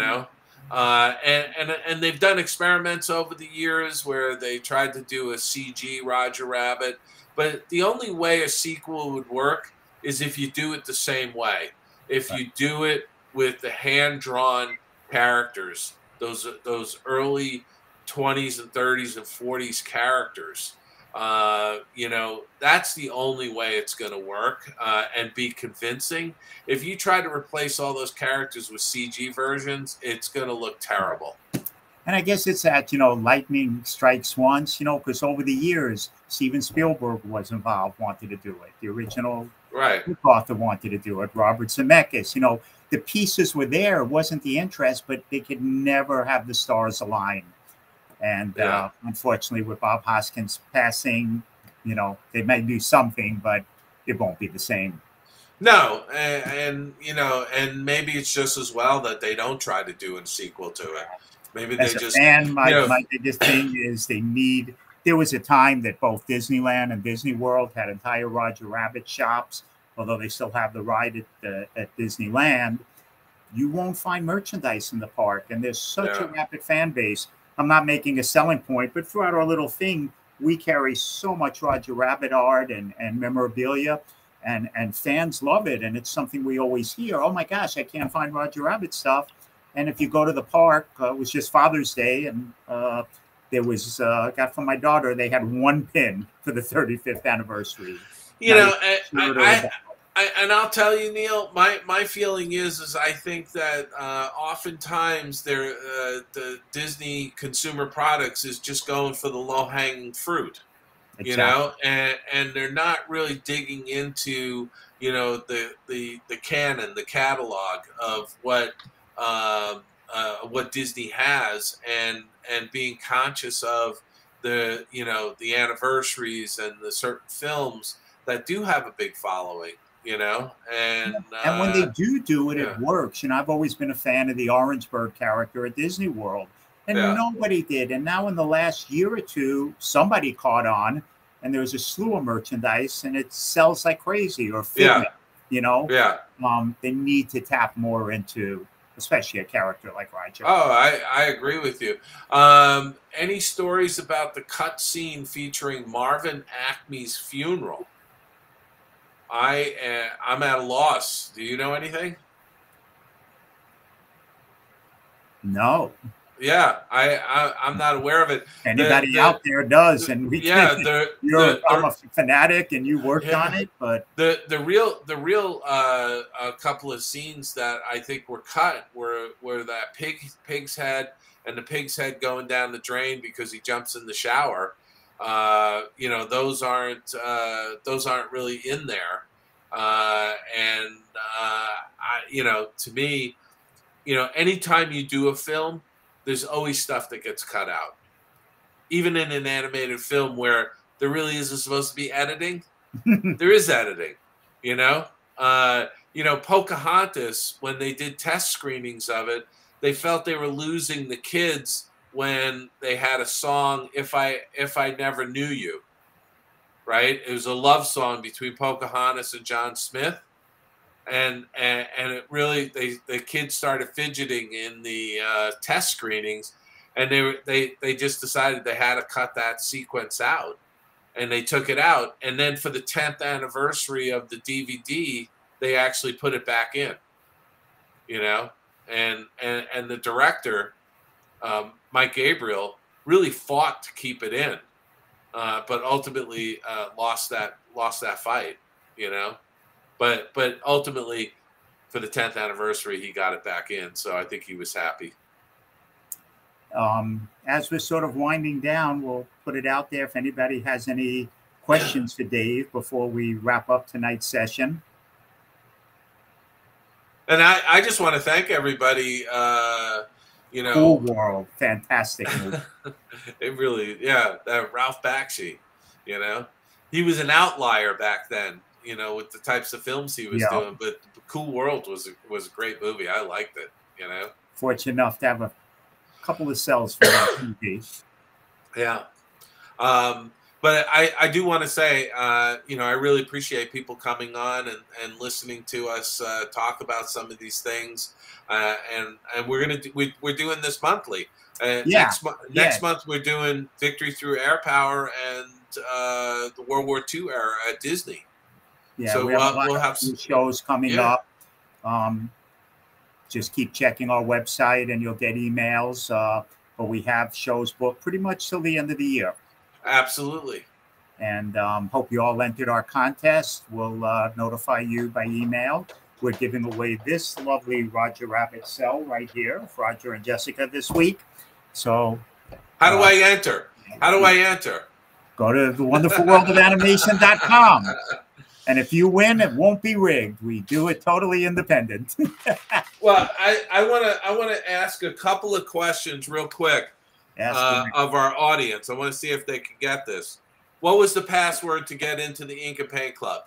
D: and they've done experiments over the years where they tried to do a CG Roger Rabbit, but the only way a sequel would work is if you do it the same way. If you do it with the hand-drawn characters, those early 20s and 30s and 40s characters, that's the only way it's going to work and be convincing. If you try to replace all those characters with CG versions, it's going to look terrible.
C: And I guess it's that, lightning strikes once, because over the years, Steven Spielberg was involved, wanted to do it. The original author wanted to do it. Robert Zemeckis, the pieces were there. It wasn't the interest, but they could never have the stars align. And unfortunately, with Bob Hoskins passing, they may do something, but it won't be the same.
D: No, and maybe it's just as well that they don't try to do a sequel to it. Maybe
C: As
D: they just.
C: And my biggest thing is there was a time that both Disneyland and Disney World had entire Roger Rabbit shops, although they still have the ride at Disneyland. You won't find merchandise in the park, and there's such a rabid fan base. I'm not making a selling point, but throughout our little thing, we carry so much Roger Rabbit art and memorabilia, and fans love it. And it's something we always hear. Oh my gosh, I can't find Roger Rabbit stuff. And if you go to the park, it was just Father's Day, and there was I got from my daughter. They had one pin for the 35th anniversary.
D: And I'll tell you, Neil, my feeling is I think that oftentimes the Disney consumer products is just going for the low-hanging fruit, and they're not really digging into, the canon, the catalog of what Disney has, and being conscious of the anniversaries and the certain films that do have a big following. And
C: when they do it, it works. I've always been a fan of the Orange Bird character at Disney World, and nobody did. And now in the last year or two, somebody caught on, and there's a slew of merchandise, and it sells like crazy. Or Figment, they need to tap more into, especially a character like Roger.
D: Oh, I agree with you. Any stories about the cut scene featuring Marvin Acme's funeral? I'm at a loss. Do you know anything?
C: No.
D: Yeah, I'm not aware of it.
C: Anybody out there does, and I'm a fanatic, and you worked on it. But
D: the real a couple of scenes that I think were cut were that pig's head and the pig's head going down the drain because he jumps in the shower. Those aren't really in there. To me, anytime you do a film, there's always stuff that gets cut out. Even in an animated film where there really isn't supposed to be editing, there is editing. Pocahontas, when they did test screenings of it, they felt they were losing the kids when they had a song, If I Never Knew You, right? It was a love song between Pocahontas and John Smith. And it really, the kids started fidgeting in the test screenings, and they just decided they had to cut that sequence out, and they took it out. And then for the 10th anniversary of the DVD, they actually put it back in, and the director, Mike Gabriel, really fought to keep it in, but ultimately lost that fight, But ultimately, for the 10th anniversary, he got it back in, so I think he was happy.
C: As we're sort of winding down, we'll put it out there if anybody has any questions for Dave before we wrap up tonight's session.
D: And I just want to thank everybody. You know,
C: Cool World, fantastic movie.
D: it really, yeah, that Ralph Bakshi, you know, he was an outlier back then, you know, with the types of films he was
C: Yeah.
D: doing. But Cool World was a great movie. I liked it, you know.
C: Fortunate enough to have a couple of cells for that TV.
D: Yeah. But I do want to say, you know, I really appreciate people coming on and listening to us talk about some of these things. And we're we're doing this monthly.
C: Yeah.
D: Next month we're doing Victory Through Air Power and the World War II era at Disney.
C: Yeah,
D: So
C: we have a lot
D: we'll
C: of
D: have
C: new shows coming
D: Yeah.
C: up. Just keep checking our website and you'll get emails. But we have shows booked pretty much till the end of the year.
D: Absolutely.
C: And hope you all entered our contest. We'll notify you by email. We're giving away this lovely Roger Rabbit cell right here for Roger and Jessica this week. So
D: How do I enter? How do I enter?
C: go to thewonderfulworldofanimation.com. And if you win, it won't be rigged. We do it totally independent.
D: Well, I want to ask a couple of questions real quick of our audience. I want to see if they can get this. What was the password to get into the Ink and Paint Club?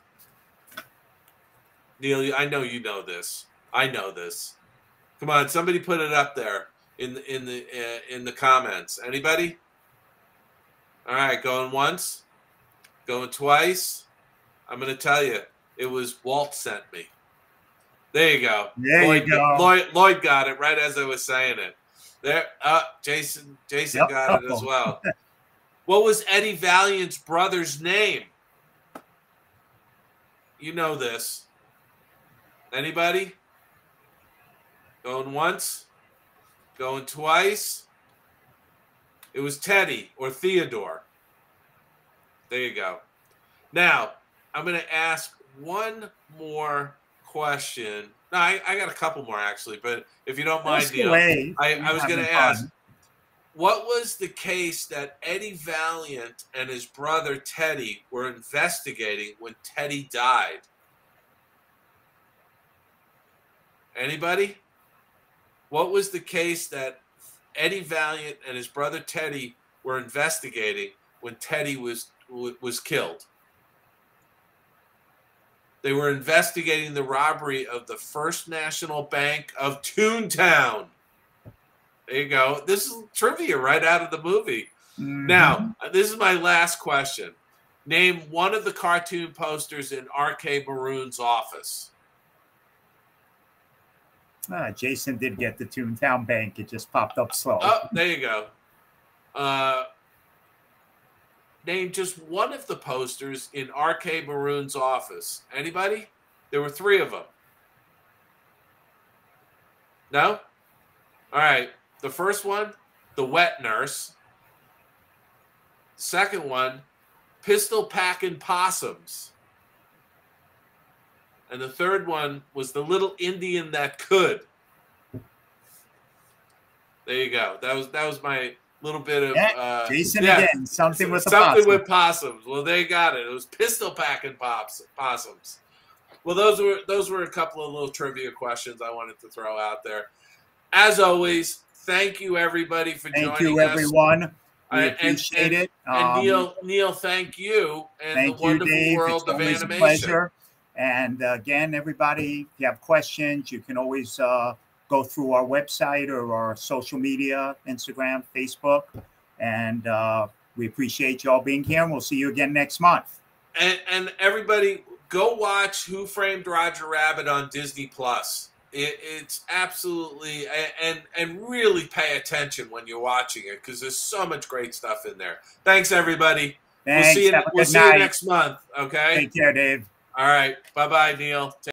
D: Neil, I know you know this. I know this. Come on, somebody put it up there in the comments. Anybody? All right, going once, going twice. I'm going to tell you, it was Walt sent me. There you go.
C: There you go.
D: Lloyd got it right as I was saying it. There, Jason
C: Yep.
D: got it as well. What was Eddie Valiant's brother's name? You know this. Anybody? Going once, going twice. It was Teddy or Theodore. There you go. Now, I'm going to ask one more question. No, I got a couple more actually, but if you don't mind, Neil, I was going to ask, what was the case that Eddie Valiant and his brother Teddy were investigating when Teddy died? Anybody? What was the case that Eddie Valiant and his brother Teddy were investigating when Teddy was killed? They were investigating the robbery of the First National Bank of Toontown. There you go. This is trivia right out of the movie.
C: Mm-hmm.
D: Now, this is my last question. Name one of the cartoon posters in R.K. Maroon's office.
C: Jason did get the Toontown Bank. It just popped up slow.
D: Oh, there you go. Name just one of the posters in R.K. Maroon's office. Anybody? There were 3 of them. No? All right. The first one, the wet nurse. Second one, pistol packing possums. And the third one was the little Indian that could. There you go. That was my little bit of
C: Jason again. Something with
D: with possums. Well, they got it. It was pistol packing possums. Well, those were a couple of little trivia questions I wanted to throw out there. As always, thank you everybody for joining us.
C: Thank you, everyone. We appreciate it.
D: And Neil, thank you. And
C: thank
D: the wonderful
C: you, Dave.
D: world
C: It's
D: of
C: always
D: animation.
C: a pleasure. And again, everybody, if you have questions, you can always go through our website or our social media, Instagram, Facebook. And we appreciate you all being here. And we'll see you again next month.
D: And everybody, go watch Who Framed Roger Rabbit on Disney Plus. It's absolutely, and really pay attention when you're watching it because there's so much great stuff in there. Thanks, everybody.
C: Thanks.
D: We'll see you next month. Okay.
C: Take care, Dave.
D: All right. Bye-bye, Neil.